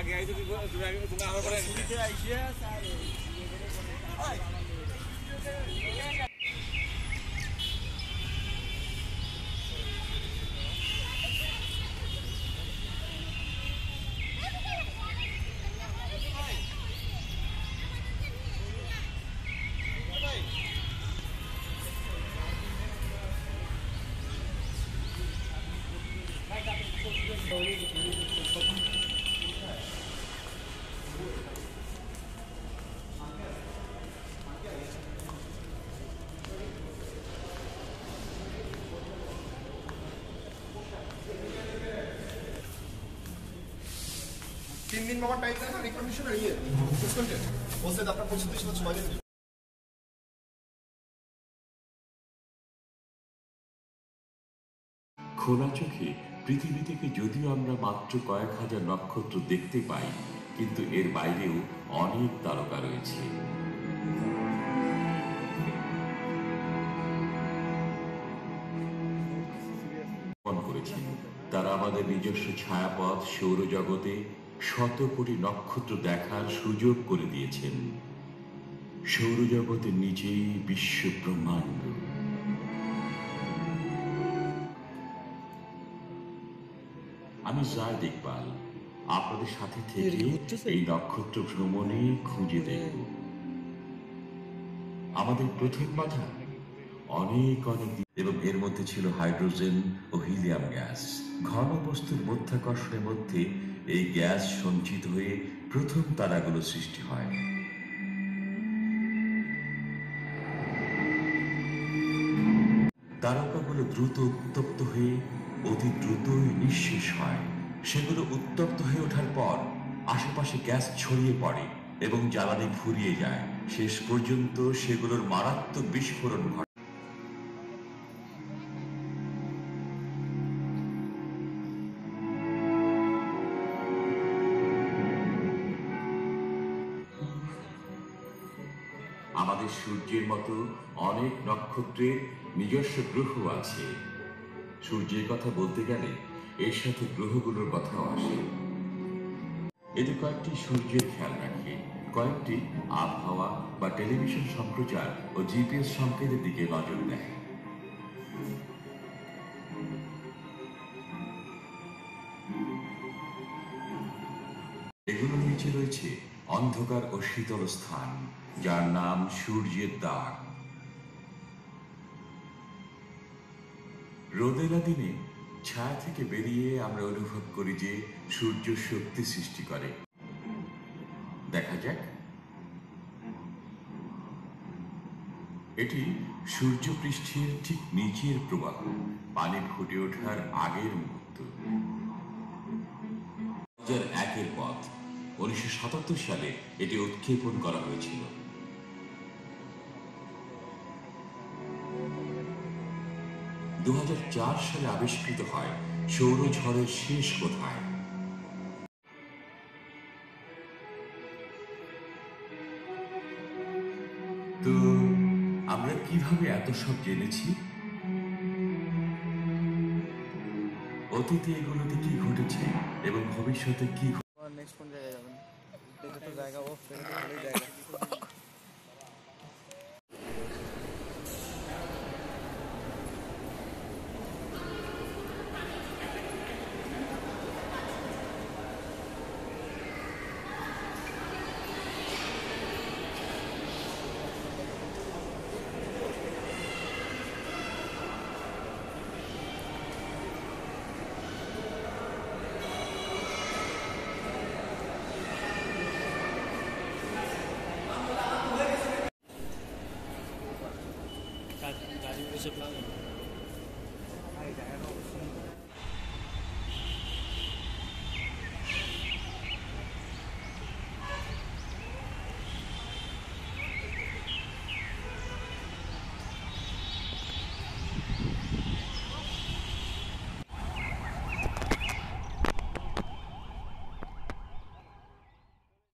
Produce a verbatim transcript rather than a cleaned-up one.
तीन दिन बाबा टाइम देना रिकमेंडेशन है ये किसको क्या वो से अपना कुछ दिशा छुपा दे খোলা চোখে পৃথিবী থেকে যদিও আমরা মাত্র কয়েক হাজার নক্ষত্র দেখতে পাই, কিন্তু এর বাইরেও অনেক তারকা রয়েছে। করেছেন তারা আমাদের নিজস্ব ছায়াপথ সৌরজগতে শত কোটি নক্ষত্র দেখার সুযোগ করে দিয়েছেন। সৌরজগতের নিচেই বিশ্ব ব্রহ্মাণ্ড। আমি যাই দেখবাল আপনাদের সাথে থেকে এই নক্ষত্র ভ্রমণে খুঁজে দেখব। আমাদের প্রথম বাধা অনেক অনেক, এবং এর মধ্যে ছিল হাইড্রোজেন ও হিলিয়াম গ্যাস। ঘন বস্তুর মধ্যাকর্ষণের মধ্যে এই গ্যাস সঞ্চিত হয়ে প্রথম তারাগুলো সৃষ্টি হয়। তারকাগুলো দ্রুত উত্তপ্ত হয়ে অতি দ্রুতই নিঃশেষ হয়। সেগুলো উত্তপ্ত হয়ে ওঠার পর আশেপাশে গ্যাস ছড়িয়ে পড়ে এবং জ্বালানি ফুরিয়ে যায়। শেষ পর্যন্ত সেগুলোর মারাত্মক বিস্ফোরণ ঘটে। আমাদের সূর্যের মতো অনেক নক্ষত্রের নিজস্ব গ্রহ আছে। সূর্যের কথা বলতে গেলে এর সাথে গ্রহগুলোর কথাও আসে। এতে কয়েকটি সূর্যের খেয়াল রাখে, কয়েকটি আবহাওয়া বা টেলিভিশন সম্প্রচার ও জিপিএস সংকেতের দিকে নজর দেয়। এগুলোর নিচে রয়েছে অন্ধকার ও শীতল স্থান, যার নাম সূর্যের দাগ। রোদেলা দিনে ছায়া থেকে বেরিয়ে আমরা অনুভব করি যে সূর্য শক্তি সৃষ্টি করে। দেখা যাক, এটি সূর্য পৃষ্ঠের ঠিক নিচের প্রবাহ, পানি ফুটে ওঠার আগের মুহূর্ত। দু হাজার একের পথ, উনিশশো সাতাত্তর সালে এটি উৎক্ষেপণ করা হয়েছিল। দু হাজার চার সালে আবিষ্কৃত হয় সৌরঝড়ের শেষ কোথায়। তো আমরা কিভাবে এত সব জেনেছি? অতীতে এগুলোতে কি ঘটেছে এবং ভবিষ্যতে কি ঘটবে? নেক্সট কোন জায়গায় যাবেন? এটা তো জায়গা ও ভালোই জায়গা। गाड़ी में से प्लान है।